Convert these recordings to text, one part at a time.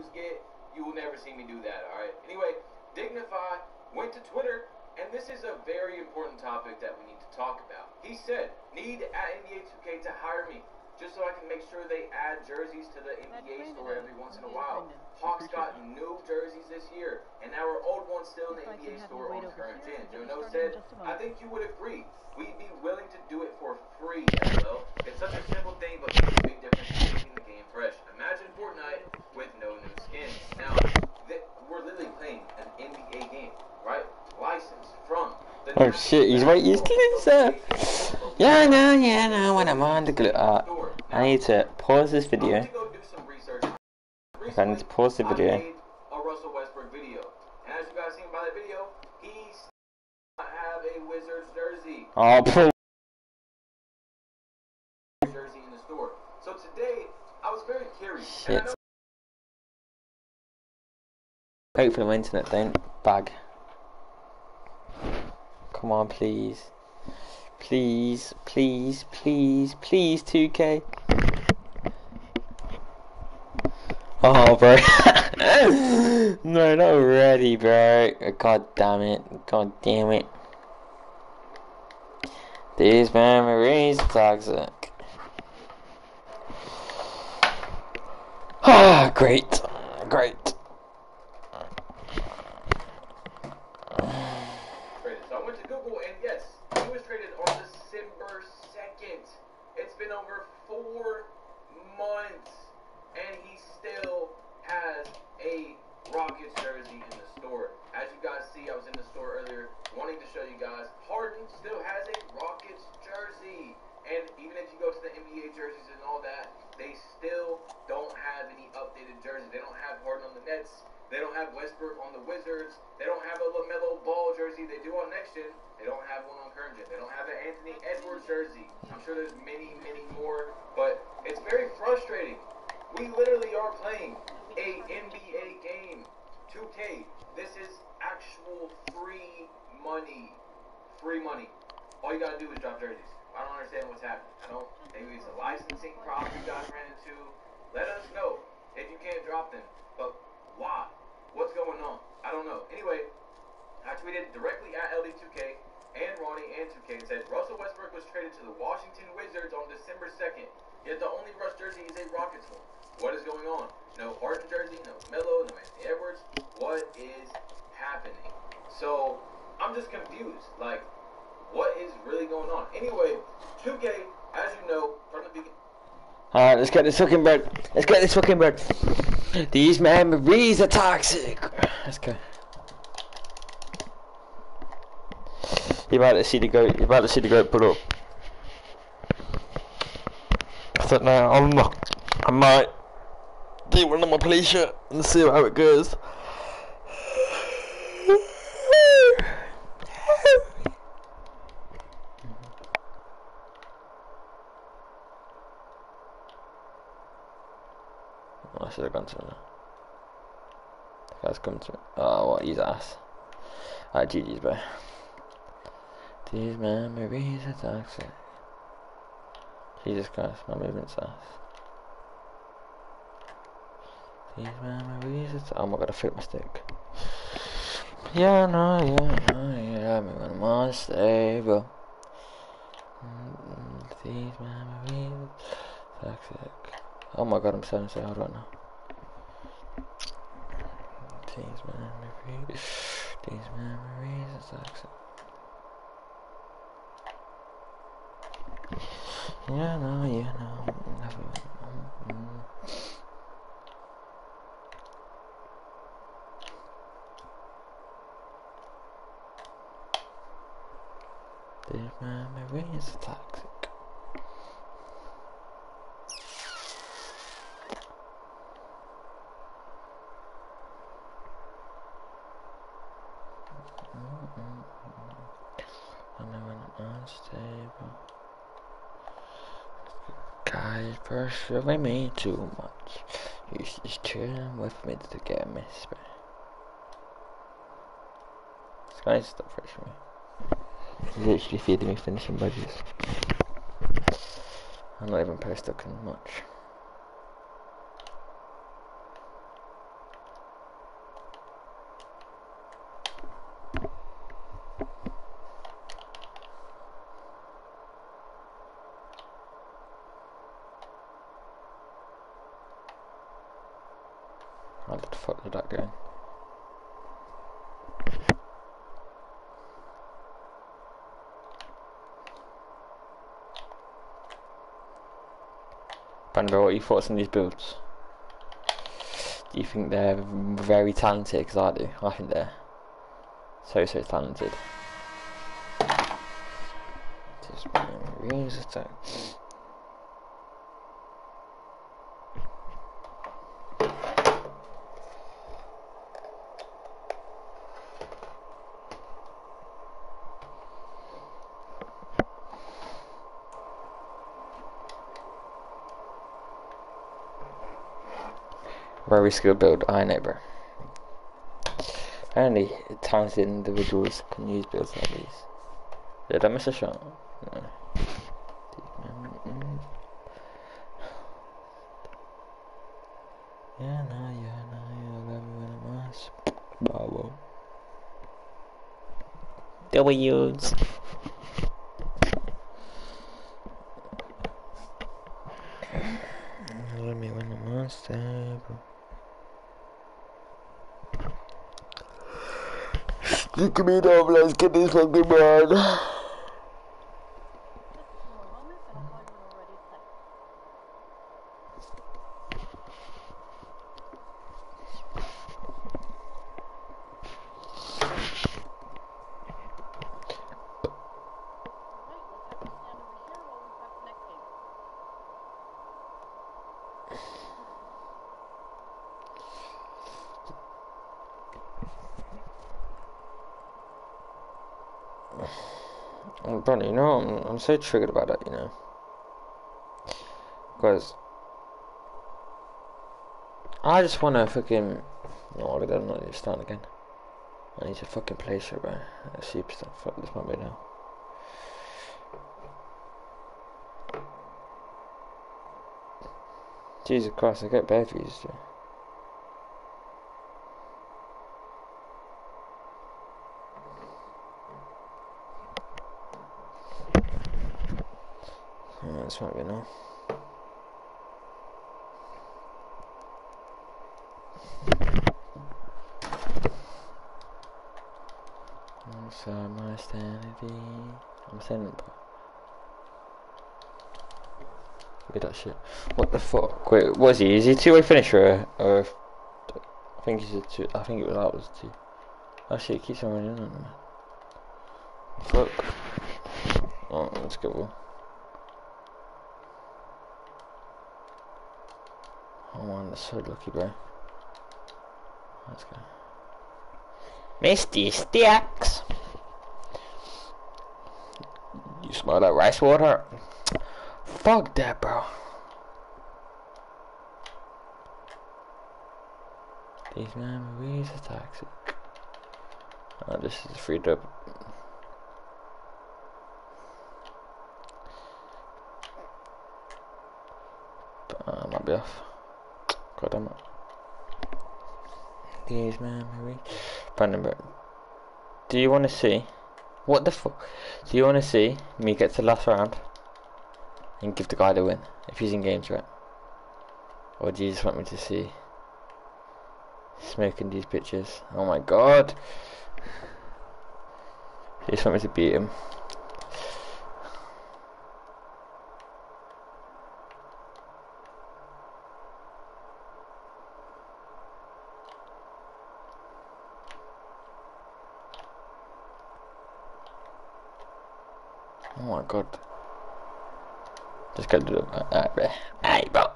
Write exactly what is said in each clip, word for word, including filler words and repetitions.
get. You will never see me do that, alright? Anyway, Dignify went to Twitter, and this is a very important topic that we need to talk about. He said, need at N B A two K to hire me, just so I can make sure they add jerseys to the N B A store every once in a while. Hawks got new jerseys this year, and our old ones still in the N B A store on current gen. Joe No said, I think you would agree. We'd be willing to do it for free, L O. It's such a simple thing, but makes a big difference in keeping the game fresh. Imagine Fortnite with no new skins. Now, we're literally playing an N B A game, right? Licensed from the Oh shit, he's right, he's loser. Yeah, no, yeah, no, when I'm on the glue. Uh, I need to pause this video. I need to pause the video. I made a Russell Westbrook video. And as you guys seen by the video, he's not have a Wizards jersey. Oh, pull. Jersey in the store. So today, I was very curious. Shit. Hopefully my internet don't bag. Come on, please. Please, please, please, please, two K. Oh, bro. No, not ready, bro. God damn it. God damn it. These memories are toxic. Ah, great. Great. So I went to Google, and yes, he was traded on December second. It's been over four months, and he still has a Rockets jersey in the store. As you guys see, I was in the store earlier wanting to show you guys, Harden still has a Rockets jersey. And even if you go to the N B A jerseys and all that, they still don't have any updated jerseys. They don't have Harden on the Nets. They don't have Westbrook on the Wizards. They don't have a LaMelo Ball jersey. They do on next gen. They don't have one on current gen. They don't have an Anthony Edwards jersey. I'm sure there's many, many more, but it's very frustrating. We literally are playing a N B A game, two K. This is actual free money. Free money. All you gotta do is drop jerseys. I don't understand what's happening. I don't. Maybe it's a licensing problem you guys ran into. Let us know if you can't drop them. But why? What's going on? I don't know. Anyway, I tweeted directly at L D two K and Ronnie and two K and said Russell Westbrook was traded to the Washington Wizards on December second. Yet the only Russ jersey is a Rockets one. What is going on? No Harden jersey, no Melo, no Anthony Edwards. What is happening? So I'm just confused. Like, what is really going on? Anyway, two K, as you know, from the beginning. Alright, let's get this fucking bird. Let's get this fucking bird. These memories are toxic. Let's go. You're about to see the goat. You're about to see the goat pull up. I don't know. I'm not. I might do one on my police shirt and see how it goes. I should have gone to him now. The guy's come to me. Oh, what? He's ass. Alright, G G's, bro. These memories are toxic. Jesus Christ, my movement's ass. These memories are toxic. Oh my god, I flipped my stick. Yeah, no, yeah, no, yeah, me when I'm unstable. These memories are toxic. Oh my god, I'm so so hard right now. These memories, these memories are toxic. Yeah, no, yeah, no. These memories are toxic. Unstable. Guys pursuing me too much. He's just chilling with me to get me spray. This guy's still fresh for me. He's literally feeding me finishing budgies. I'm not even post-looking much. How the fuck did that go? Brandon, what are your thoughts on these builds? Do you think they're very talented? Because I do. I think they're so so talented. Just memories attack. Very skilled build, I know, bro. Apparently, talented individuals can use builds like these. Did I miss a shot? No. Yeah, no, yeah, no, yeah, love me when I'm ass. Bravo. W's. Love me when I'm unstable. Stick me down, let's get this fucking man. Brother, you know, I'm, I'm so triggered about that, you know, because I just want to fucking, no, I don't know, start again. I need to fucking play shit, bro. Superstar, fuck this might be now. Jesus Christ, I get bad views, dude. Oh, this might be now. Inside my sanity. I'm saying it, bro. Look at that shit. What the fuck? Wait, was he? Is he two-way finisher? Or, or I think he's a two. I think it was that was two. Oh shit, it keeps on running on, man. Fuck. Oh, let's go. Oh man, that's so lucky, bro. Let's go. Misty Sticks! You smell that rice water? Fuck that, bro. These memories are toxic. Oh, this is freed up. Uh, I might be off. God damn it. These memories. Brandon, bro. Do you want to see? What the fuck? Do you want to see me get to the last round and give the guy the win if he's in games, right? Or do you just want me to see smoking these bitches? Oh my god. You just want me to beat him. Oh my god. Just gotta do it. Alright, bro. Alright, bro.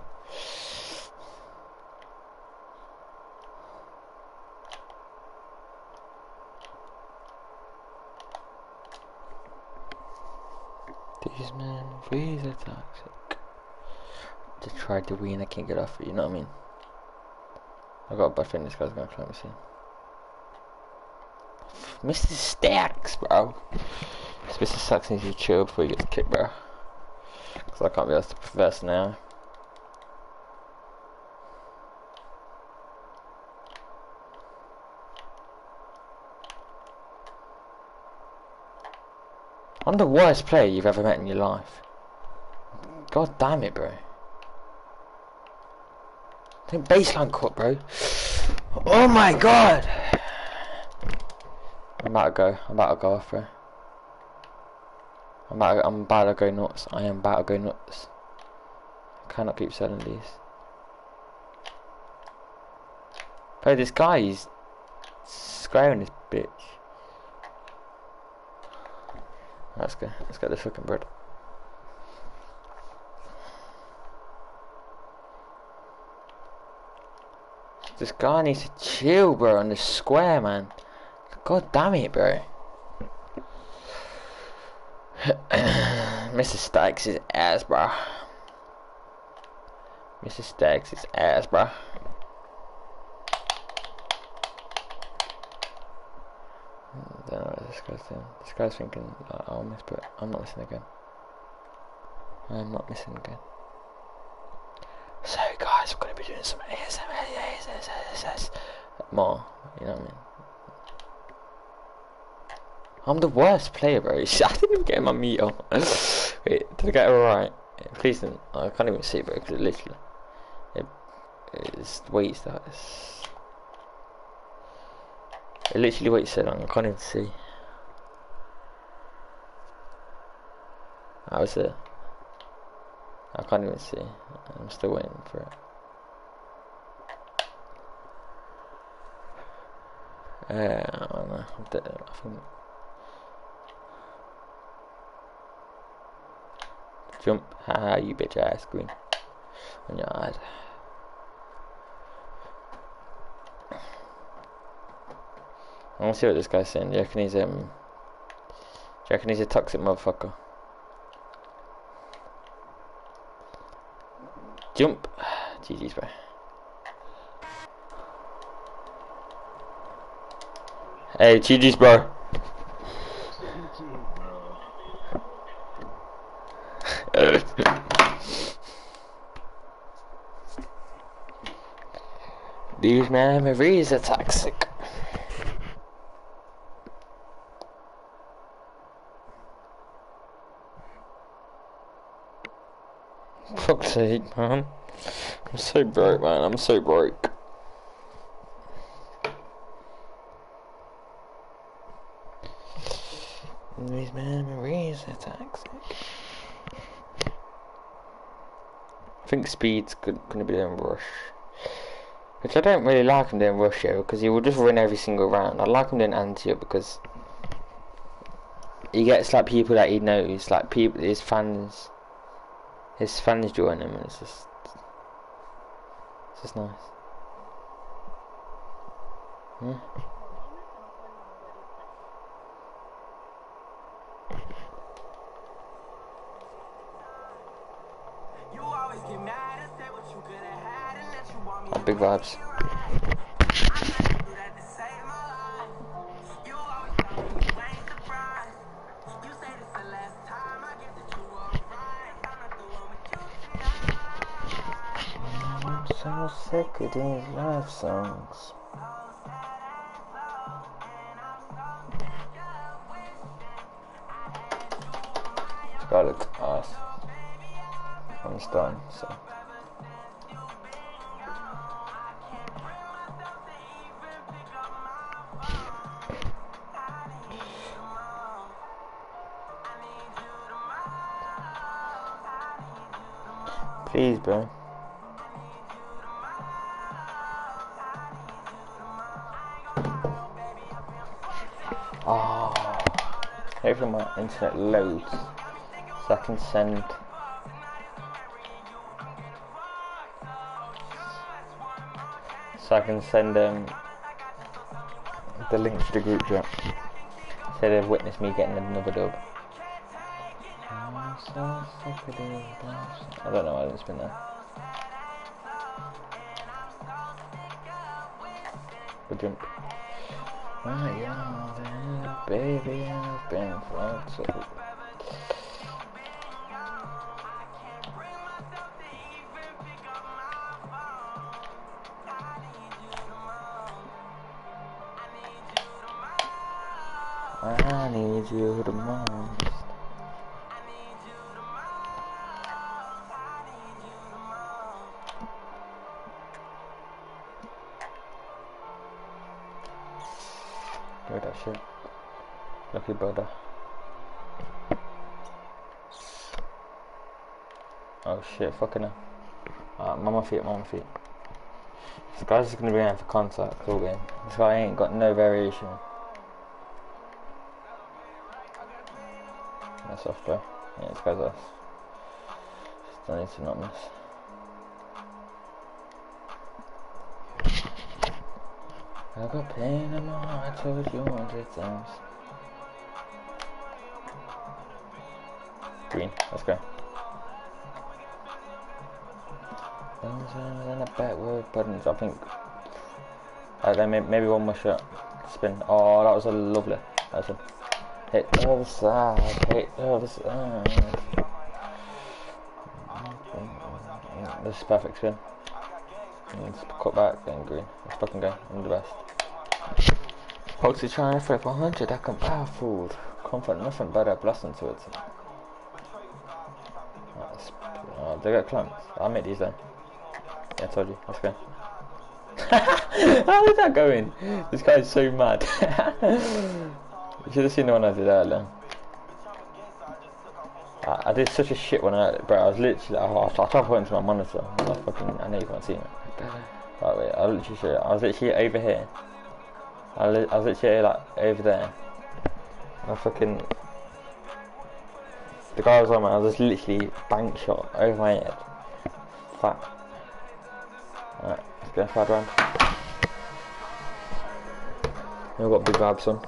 These memories are toxic. Just tried to win, I can't get off it, you know what I mean? I got a bad feeling this guy's gonna climb me soon. Mister Stacks, bro. Mister Stacks needs to chill before he gets kicked, bro. Because I can't be asked to profess now. I'm the worst player you've ever met in your life. God damn it, bro. Think baseline cut, bro. Oh my god! I'm about to go. I'm about to go off, bro. I'm about to, I'm about to go nuts. I am about to go nuts. I cannot keep selling these. Bro, this guy is squaring this bitch. Let's go. Let's get this fucking bread. This guy needs to chill, bro, on this square, man. God damn it, bro. Mister Stacks is ass, bro. Mister Stacks is ass, bro. I don't know what this guy's doing. This guy's thinking, like, I'll miss, but I'm not missing again. I'm not missing again. So, guys, we're going to be doing some A S M R more, you know what I mean? I'm the worst player, bro. I didn't even get my meat on. Wait, did I get it right? Please don't. I can't even see, bro, because it literally. It, it's weights that is. It literally waits so long, I can't even see. I was there. I can't even see. I'm still waiting for it. Uh, I don't know. I'm dead. I think. Jump. Haha, you bitch ass green. On your ad. I want to see what this guy's saying. Do you reckon he's um? Do you reckon he's a toxic motherfucker? Jump. G G's, bro. Hey, G G's, bro. These memories are toxic. Fuck's sake, man. I'm so broke, man. I'm so broke. These memories are toxic. I think Speed's going to be doing Rush. Which I don't really like him doing Rush here, because he will just win every single round. I like him doing Anti because he gets like people that he knows, like people, his fans. His fans join him, and it's just, it's just nice. Yeah. Big vibes. I'm so sick of these love songs. This guy looks ass. I'm starting, so. Please, bro. Oh, hopefully my internet loads so I can send so I can send um the link to the group chat. So they've witnessed me getting another dub. I'm so sick of these bullshit. I don't know why it's been there. Good jump. Oh yeah, baby, I've been fucked up. I need you the most. Give me that shit. Lucky brother. Oh shit, fucking hell. Alright, I'm on my feet, I'm on my feet. This guy's just gonna be going for contact all game. This guy ain't got no variation. That's off, bro. Yeah, this guy's off. Just don't need to not miss. I got pain in my heart, I told you a hundred times. Green, let's go. And a backward buttons, I think. Uh, then maybe one more shot. Spin. Oh, that was a lovely. That's a hit the other side. Hit the other side. This is perfect spin. Let's cut back and green. Let's fucking go. I'm the best. Hoxie trying to flip one hundred. I can buy food. Comfort nothing but a blessing to it. Oh, they got clamps. I'll make these then. Yeah, I told you. Let's go. How is that going? This guy's so mad. You should have seen the one I did earlier. I, I did such a shit one earlier, bro. I was literally. I, I, I tried to put it into my monitor. I, fucking, I know you can't see it. Right, wait. I'll literally show you. I was literally over here. I, li I was literally like over there. I fucking. The guy was on me. I was just literally bank shot over my head. Fuck. Alright, let's go third round. I've got big vibes on.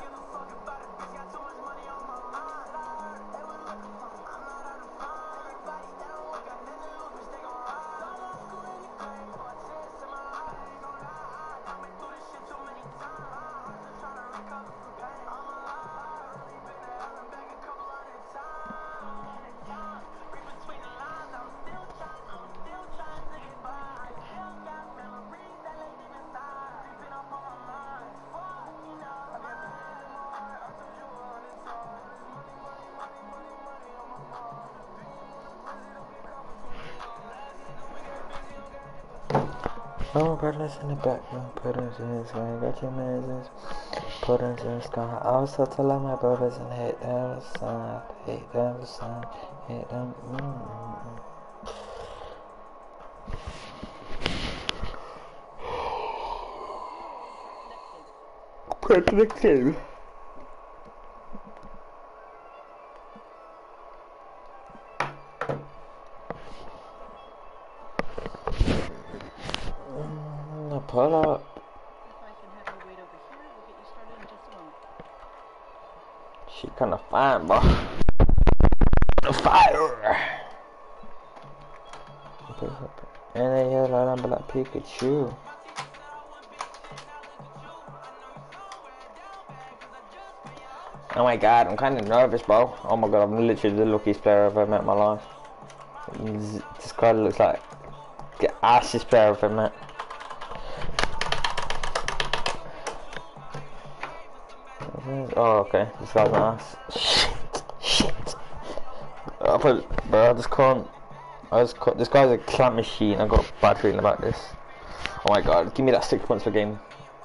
Oh, Ruthless in the background, put us in his way, got your mazes, put us in the sky. I was taught to love my brothers and hate them side, hate them side, hate them. Mm-hmm. Predictive. Pull up. If I can have you wait over here, we'll get you started in just a moment. She kinda fine, bro. The fire. And they hear that number like Pikachu. Oh my god, I'm kinda nervous, bro. Oh my god, I'm literally the luckiest player I've ever met in my life. This guy looks like the assiest player I've ever met. Oh, okay. This guy's nice. Shit. Shit. I put, bro, I just can't. I just can't. This guy's a clamp machine. I've got a bad feeling about this. Oh my god. Give me that six points per game.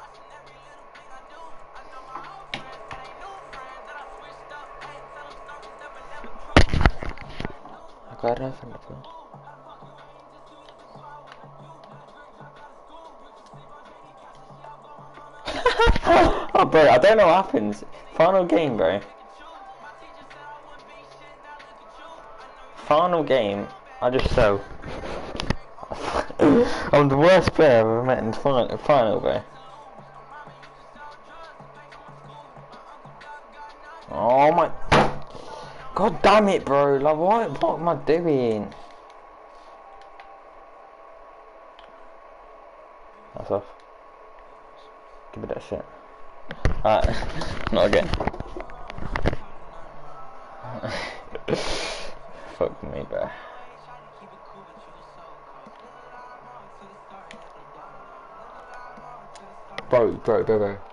I got nothing to do. Oh, bro, I don't know what happens. Final game, bro. Final game, I just so. I'm the worst player I've ever met in final, final, bro. Oh my. God damn it, bro. Like, what, what am I doing? That's off. Give me that shit. Alright, not again. Fuck me, bro. Bro, bro, bro, bro.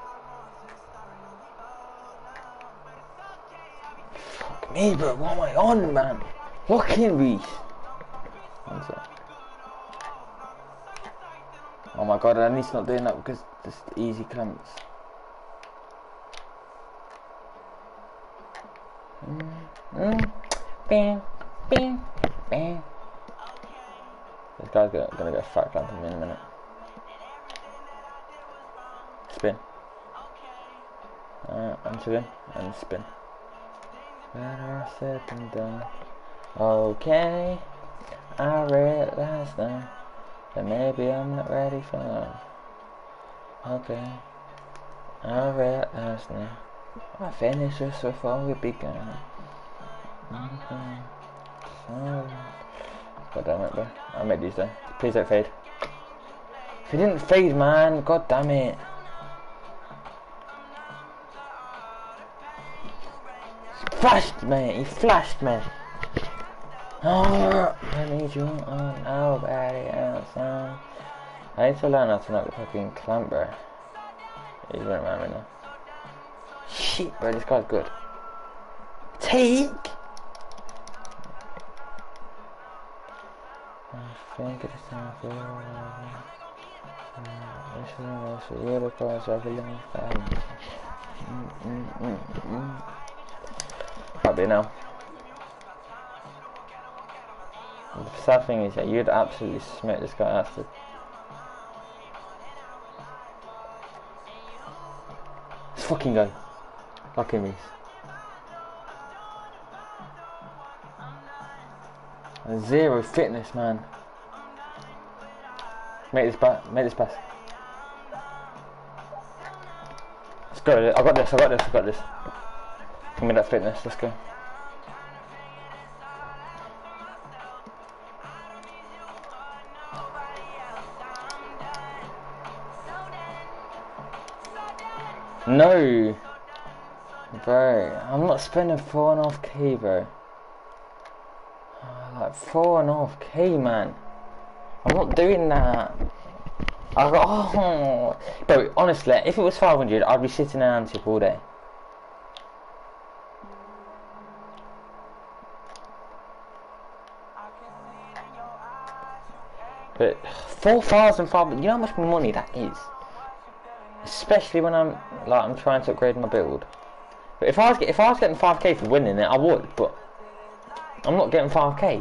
Fuck me, bro. What am I on, man? Fucking beast. One sec. Oh my god, I need to stop doing that because just easy clamps. Mm, mm, bing, bing, bing. This guy's gonna, gonna go fat clamp on me in a minute. Spin. Uh, onto him and spin. Better said than done. Okay, I realize now that maybe I'm not ready for love. Okay, I realize now I finished just before we began. Okay, sorry. God damn it, bro. I made these though. Please don't fade. If he didn't fade, man, god damn it. He flashed, man. He flashed, man. Oh, I need you on nobody else. Huh? I need to learn how to not fucking clamp, bro. He's running around right now. Shit, bro, this guy's good. Take! I think it's time for you. You're the cause of a long time. Might be now. The sad thing is that you'd absolutely smack this guy after. Let's fucking go. Lucky me. Zero fitness, man. Make this pass. Make this pass. Let's go. I got this. I got this. I got this. Give me that fitness. Let's go. No, bro. I'm not spending four and a half k, bro. Like four and a half k, man. I'm not doing that. I got, oh, bro. Honestly, if it was five hundred, I'd be sitting there and tip all day. But four thousand five hundred. You know how much money that is. Especially when I'm like I'm trying to upgrade my build. But if I was if I was getting five k for winning it, I would. But I'm not getting five k.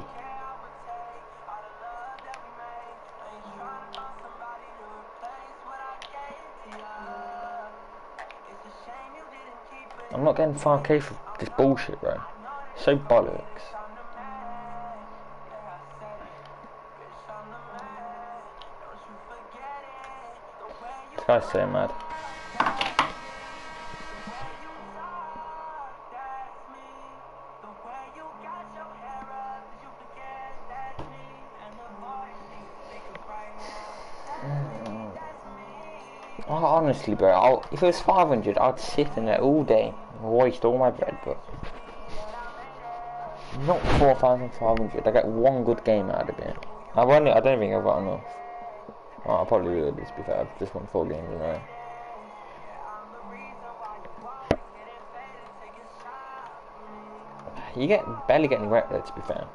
I'm not getting five k for this bullshit, bro. So bollocks. This guy's so mad. Oh, honestly, bro, I'll, if it was five hundred, I'd sit in there all day and waste all my bread, but not four thousand five hundred. I get one good game out of it. I've only, I don't think I've got enough. Well, I probably will, to be fair. I've just won four games in a row. You get barely get any rep there, to be fair.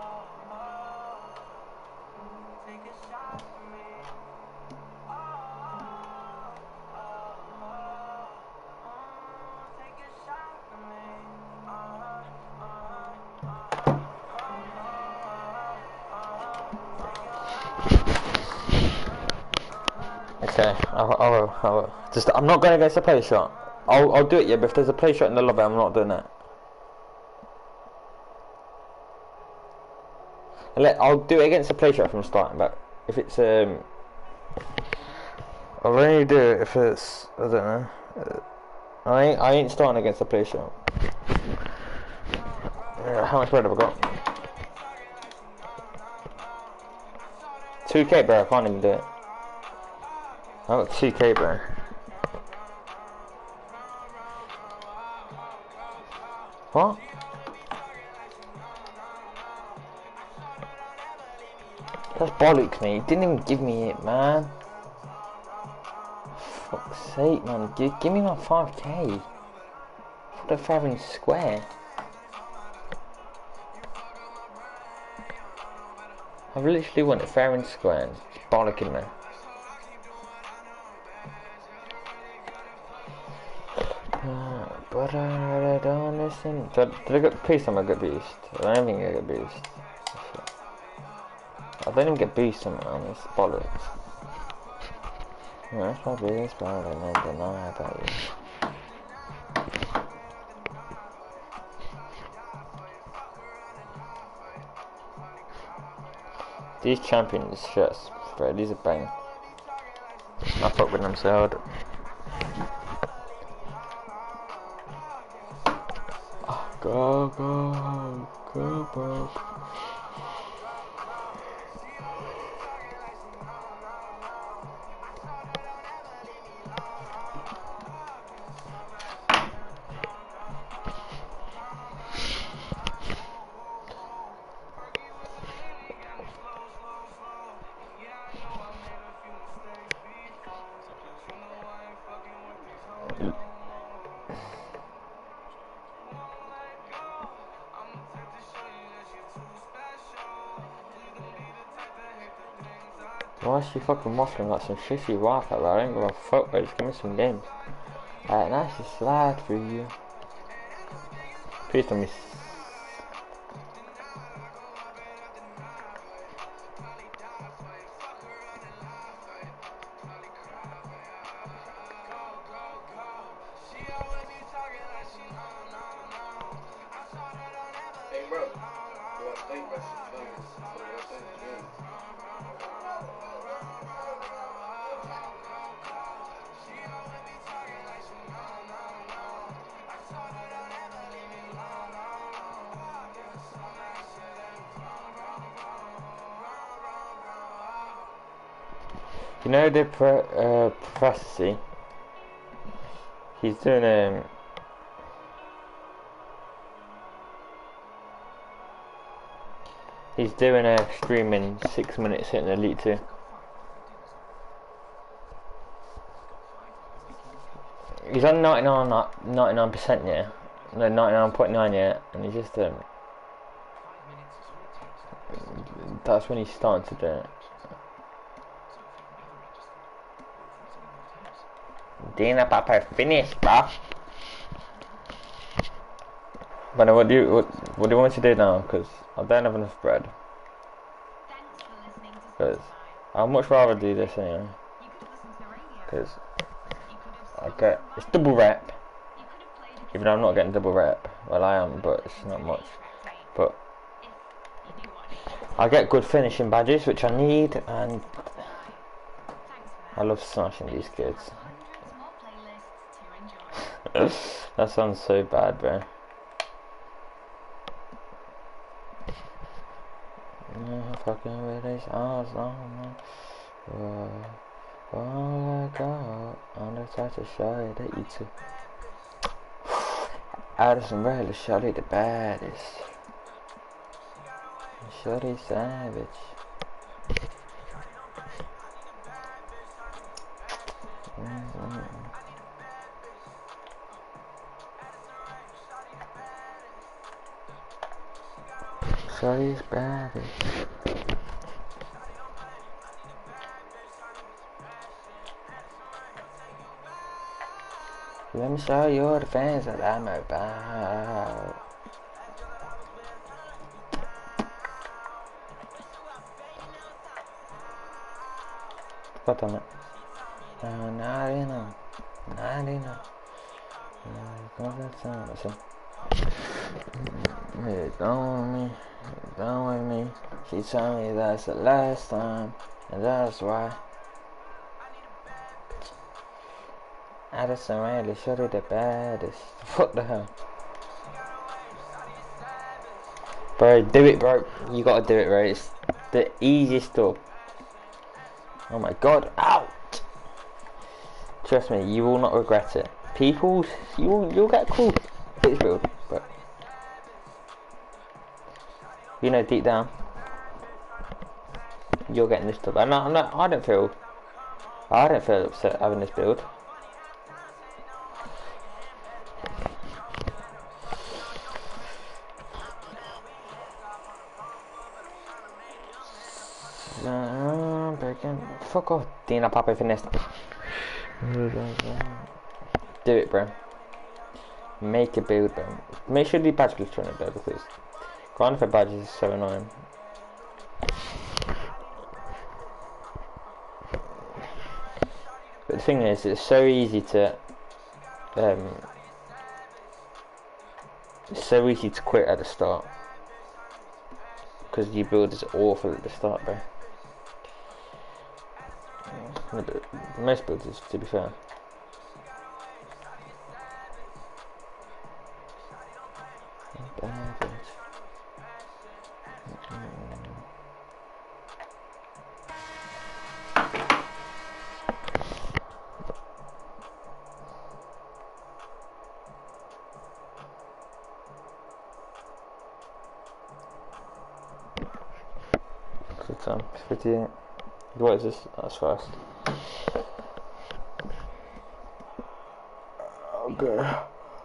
Okay, I will, I will, I will. Just, I'm not going against a play shot. I'll, I'll do it, yeah, but if there's a play shot in the lobby, I'm not doing it. I'll do it against a play shot from starting, but if it's, um... I'll only do it if it's, I don't know. I ain't, I ain't starting against a play shot. Yeah, how much bread have I got? two k, bro, I can't even do it. I got two k, bro. What? That's bollocks, mate. He didn't even give me it, man. For fuck's sake, man. Give, give me my five k. For the fair and square. I literally want it fair and square and just bollocking me. Uh, but I don't listen. Did, did I get peace on my good beast? I don't think I get boost. I don't even get boost on on this bollocks. Yeah, that's my biggest problem and deny about you. These champions shirts, bro, these are bang. I fuck with them so hard. Go, go, go, bro. Why is she fucking waffling like some shitty Wi-Fi, bro? I don't give a fuck, bro. Just give me some games. Alright, nice to slide for you. Please tell me. Hey, bro. You want to think about some things? You know the pro uh, prophecy? He's doing um. He's doing a stream in six minutes hitting Elite two. He's on ninety-nine percent yeah. No, ninety-nine point nine yet, and he's just um. That's when he's starting to do it. Dina Papa finished, bruh. But what do you what, what do you want to do now? Because I don't have enough bread. Because I'd much rather do this anyway. Because I get it's double rep. Even though I'm not getting double rep. Well, I am, but it's not much. But I get good finishing badges, which I need, and I love smashing these kids. That sounds so bad, bro. Yeah, fucking with these eyes on me. All I got on the touch to show you that you too. Addison Riley, Shorty the baddest. Shorty savage. Mm-hmm. Shorty's baddest. Let me show you the fans that I'm about. Got on it. No, not enough. Not enough. Listen. Hey, don't with me. Don't with me. She told me that's the last time, and that's why. Addison Riley, Shorty the baddest. What the hell? Bro, do it, bro. You gotta do it, bro. It's the easiest stuff. Oh my god, ouch! Trust me, you will not regret it. People, you will, you'll get cool. It's build, but you know deep down, you're getting this stuff. I'm not, I'm not, I don't feel, I don't feel upset having this build. Uh, breaking. Fuck off, Dina Papa finished. Do it, bro. Make a build, bro. Make sure the badge glitch on it, though, because grind for badges is so annoying. But the thing is, it's so easy to, um, it's so easy to quit at the start. Because your build is awful at the start, bro. Most builds is, to be fair. Good time, fifty-eight. What is this? That's fast. Okay.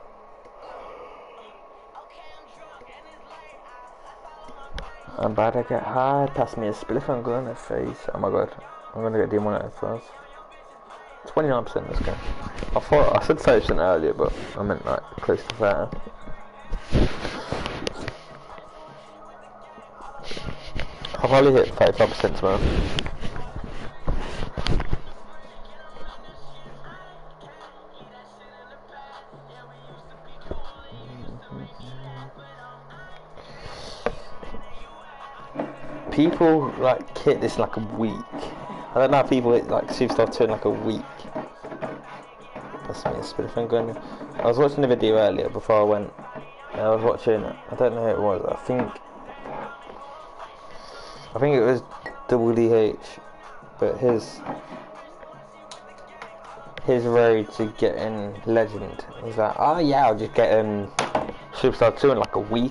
I'm about to get high. Pass me a spliff and go on the face. Oh my god. I'm gonna get demonetized first. twenty-nine percent this game. I thought I said thirty percent earlier, but I meant like close to thirty. I'll probably hit thirty-five percent tomorrow. People like hit this in like a week. I don't know how people hit like Superstar two in like a week. That's me, it's pretty fun going. I was watching the video earlier before I went. And I was watching, I don't know who it was, I think I think it was Double D H, but his his road to getting legend was like, oh yeah, I'll just get um, Superstar two in like a week.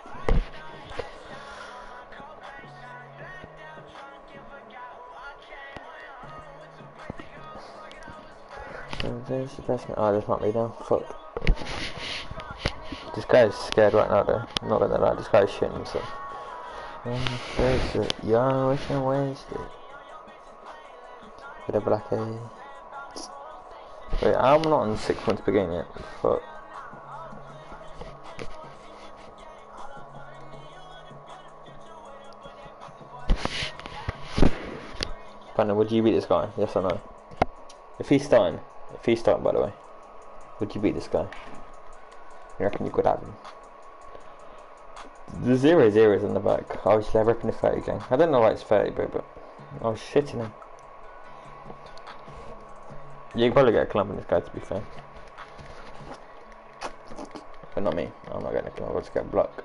There's the person. Oh, there's not me now. Fuck. This guy's scared right now, though. I'm not gonna lie, this guy's shitting himself. Yo, wish I wasted. With a black A. Wait, I'm not on six points per game yet. Fuck. Brandon, would you beat this guy? Yes or no? If he's starting, if he's starting, by the way, would you beat this guy? You reckon you could have him? The zero zeros in the back. Obviously, I reckon it's thirty game. I don't know why it's thirty, bro, but I was shitting him. You can probably get a clump in this guy, to be fair. But not me. I'm not getting a clump. I'll just get a block.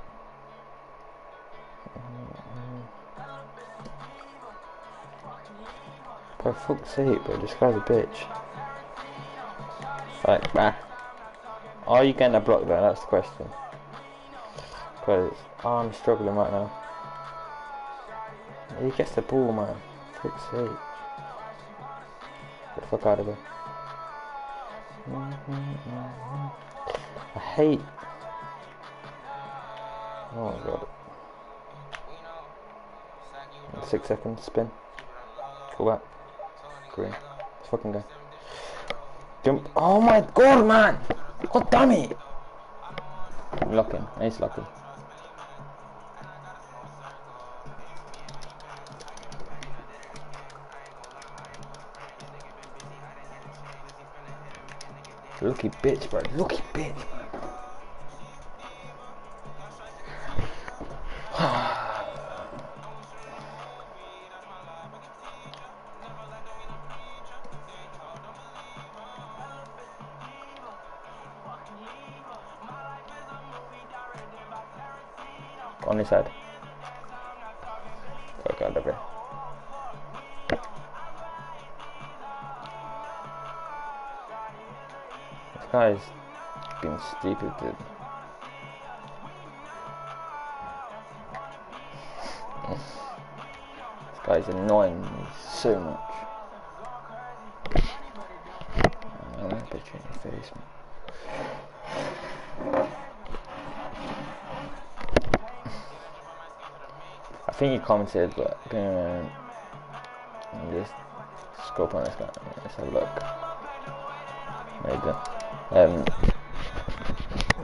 For fuck's sake, bro, this guy's a bitch. Like, bah. Are you getting a block there? That's the question. Because oh, I'm struggling right now. He gets the ball, man. For fuck's sake. Get the fuck out of here. I hate. Oh my god. Six seconds, spin. Go back. Green. Let's fucking go. Jump. Oh my god, man! God damn it! Lock him. I need to lock him. Lucky bitch, bro. Lucky bitch, man. On his head. Oh god, okay. This guy's being stupid, dude. This guy's annoying me so much. I'm gonna bitch in your face, man. I think he commented, but um, just scope on this guy. Let's have a look. Maybe. Um,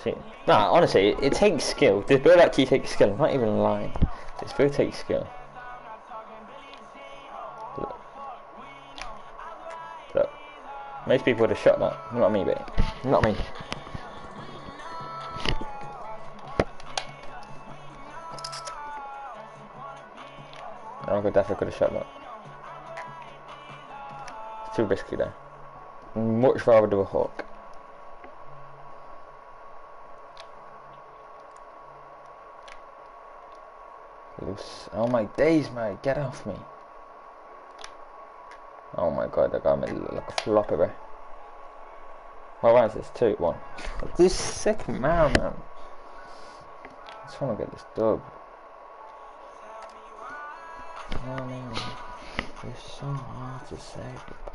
See, nah, honestly, it, it takes skill. This build actually takes skill. I'm not even lying. This build takes skill. Look. Look. Most people would have shot that. Not me, babe. Not me. I could definitely could have shot that. It's too risky there. Much rather do a hook. Oh my days, mate, get off me. Oh my god, that guy made it look like a flopper, bro. What round is this? Two, one. This second round, man. I just want to get this dub. Oh man, there's so hard to say.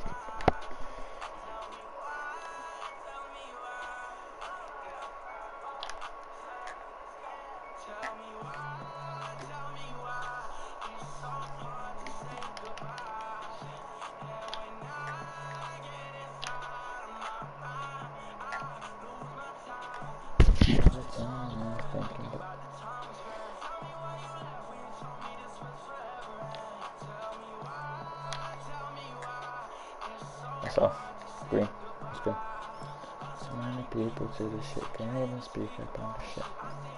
That's off. Green. Let's go. So many people to the shit. Can't even speak up on the shit.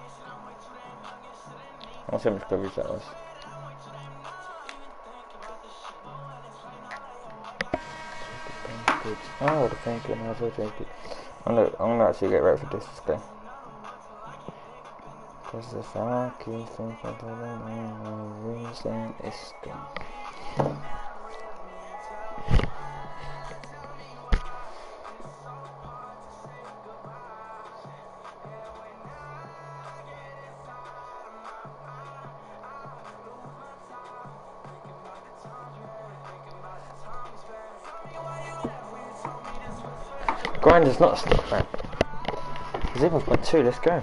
I want to see how much coverage that was. Oh, the thinking, I was going to take it. I'm gonna, I'm gonna actually get ready for this, okay? Cause if I keep thinking that I'm reason it's gone. Grind is not stuck, man. Zip I've got two, let's go.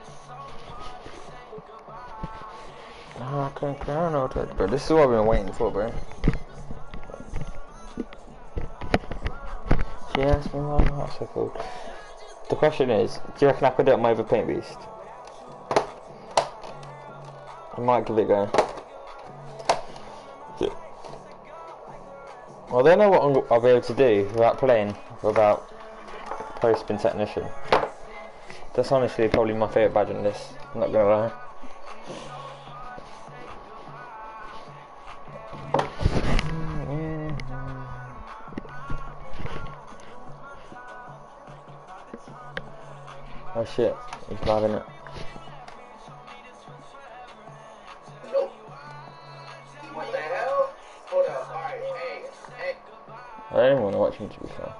Oh, I can't crown all that, bro. This is what I've been waiting for, bro. She asked me why I'm not so cool. The question is, do you reckon I could do it on my other paint beast? I might give it a go. Well, I don't know what I'll be able to do without playing without Pro-Spin Technician. That's honestly probably my favourite badge on this, I'm not gonna lie. Oh shit, he's driving it. Nope. What the hell? Hold up, alright, hey, hey. I don't even want to watch him, to be fair.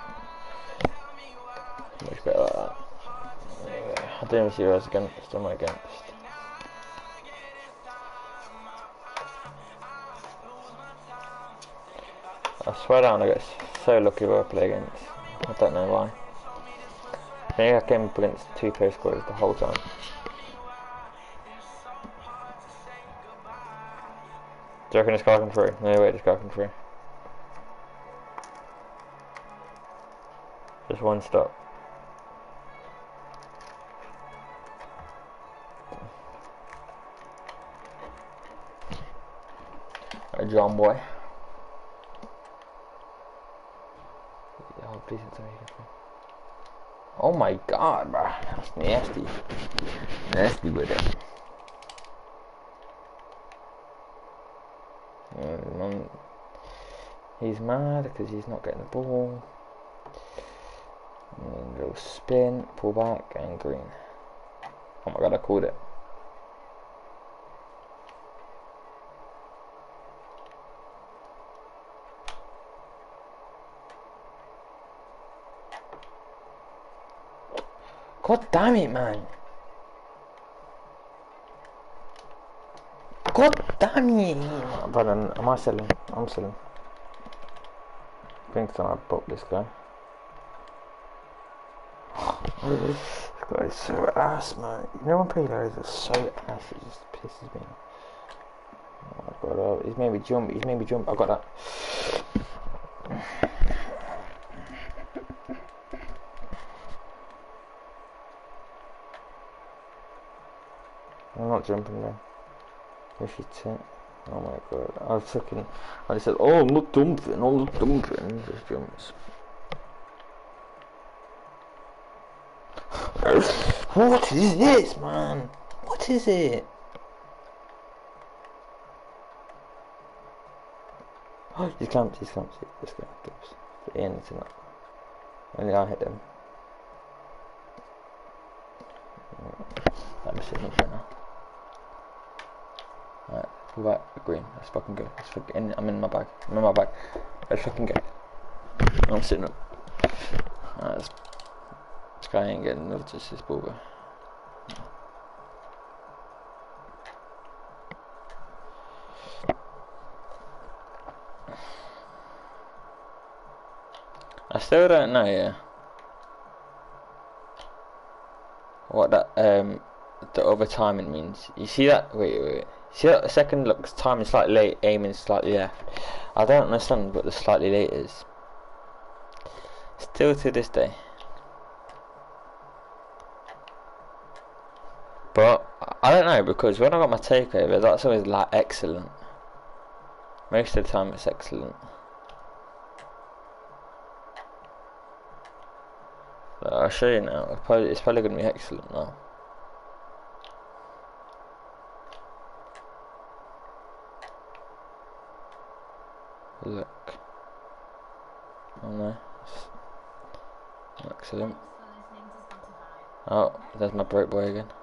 Much better like that. Yeah, I don't even see who I was against. I'm not against. I swear down, I get so lucky when I play against. I don't know why. I think I came up against two player squads the whole time. Do you reckon this guy can through? No way, this guy can through. Just one stop. Alright, John boy. Oh, please tell me you can through. Oh my god, bro. That's nasty. Nasty with it. Mm, he's mad because he's not getting the ball. And little spin, pull back, and green. Oh my god, I called it. God damn it, man. God damn it. But um, am I selling? I'm selling. I think so. I bought this guy. This guy is so ass, man. You know when players are so ass, it just pisses me. Oh my god, oh, he's made me jump. He's made me jump. I got that. not jumping there. Where's she at? Oh my god. I was fucking. I just said, oh, I'm not dumping, I'm not dumping. Just jumps. What is this, man? What is it? Oh, he's camped, he's camped. Let's go. The end to that. Only I hit him. Let me see him for now. Alright, pull back, green. Let's fucking go. Let's fucking in, I'm in my bag. I'm in my bag. Let's fucking go. I'm sitting up. Alright, let's, let's try and get another touch this ball, bro. I still don't know, yeah, what that um the other timing means. You see that? Wait, wait, wait. See that second looks timing slightly late, aiming slightly left. I don't understand what the slightly late is. Still to this day. But I don't know, because when I got my takeover, that's always like excellent. Most of the time it's excellent. So I'll show you now. It's probably, it's probably going to be excellent now. Look. Oh no. It's excellent. Oh, there's my broke boy again.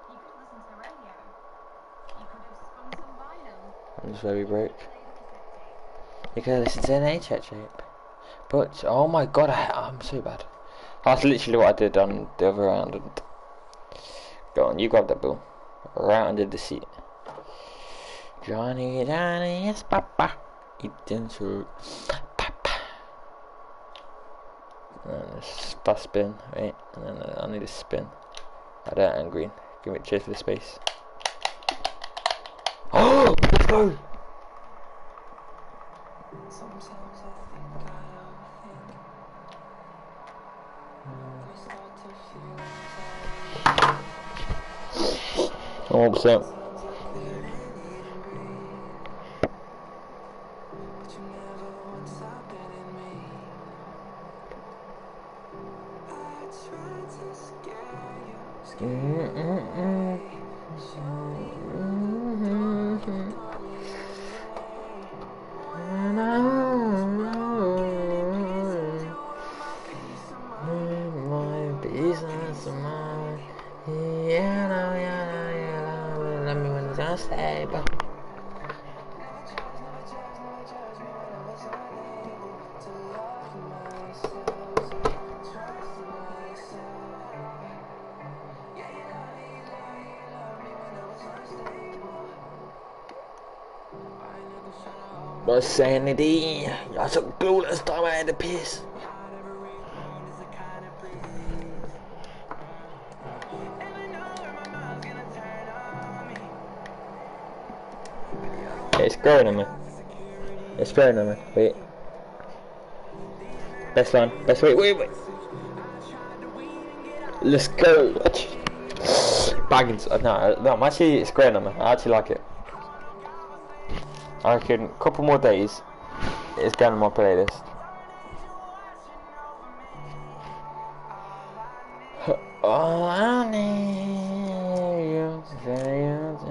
I'm just very broke. You can listen to an A chat shape. But, oh my god, I, I'm so bad. That's literally what I did on the other round. And go on, you grab that ball. Right under the seat. Johnny, Johnny, yes, papa. Eating so. Papa. And then a fast spin, right? And then uh, I need a spin. Like that and green. Give it cheers for the space. Oh, let's go! one percent. What's sanity? Y'all so clueless, time I had to piss. Okay, it's growing on me. It's growing on me. Wait. Best line. Best wait, wait, wait. Let's go. Baggins. No, no, actually it's growing on me. I actually like it. I reckon a couple more days it's going on my playlist. All I need you to say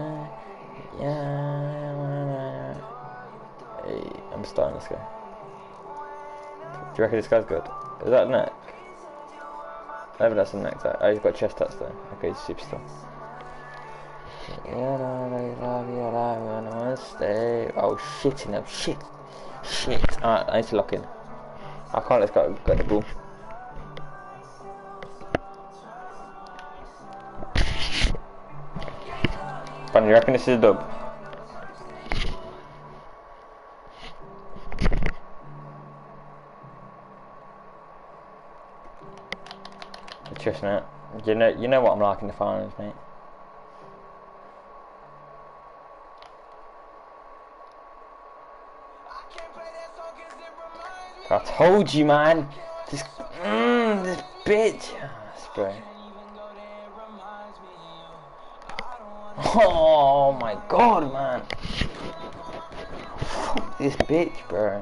yeah. Hey, I'm starting this guy. Do you reckon this guy's good? Is that a neck? Maybe that's a neck. Oh, he's got chest tats though. Okay, he's a superstar. Oh shit, no shit, shit. Alright, I need to lock in. I can't. Let's go. Got the ball. Funny, you reckon this is a dub? Just now, you know, you know what I'm like in the finals, mate. I told you, man. This, mm, this bitch. Oh, spray. Oh my god, man. Fuck this bitch, bro.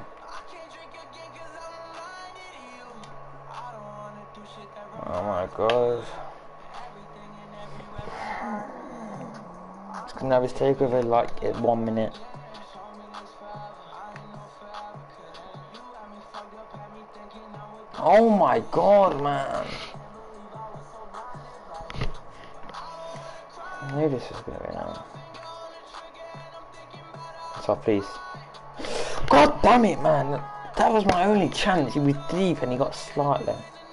Oh my god. It's gonna have his takeover like at one minute. Oh my god, man. I knew this was gonna be now. So please. God damn it, man. That was my only chance. He was deep and he got slightly.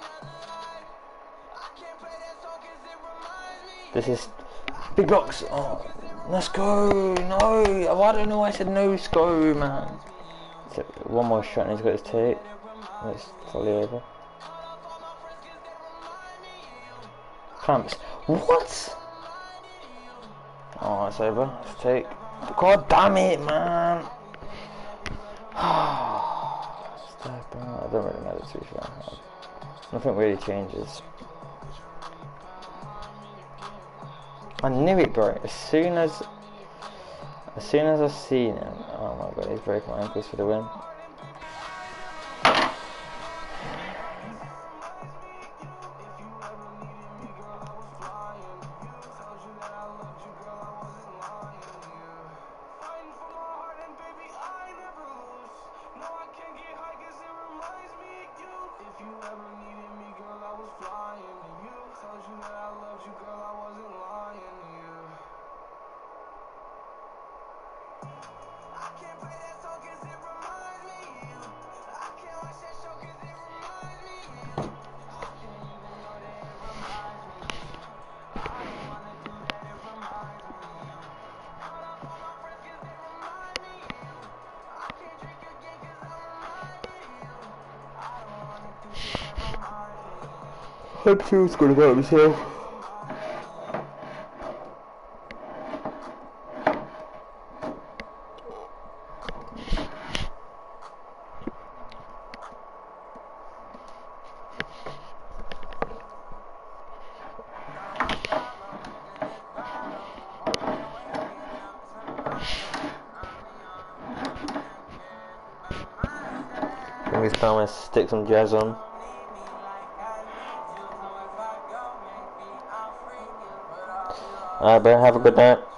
This is big blocks. Oh, let's go. No. I don't know why I said no, let's go, man. So one more shot and he's got his take. It's totally over. Clamps. What? Oh, it's over. Let's take. God damn it, man. Step out. I don't really know the two fair. Nothing really changes. I knew it, bro. As soon as, as soon as I seen him. Oh my god, he's breaking my ankles for the win. I'm sure it's gonna hurt myself. This time I stick some jazz on. Alright, bro, have a good night.